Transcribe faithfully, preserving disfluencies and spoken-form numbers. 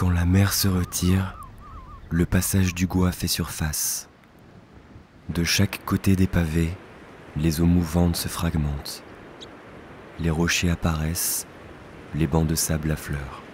Quand la mer se retire, le passage du Gois fait surface. De chaque côté des pavés, les eaux mouvantes se fragmentent. Les rochers apparaissent, les bancs de sable affleurent.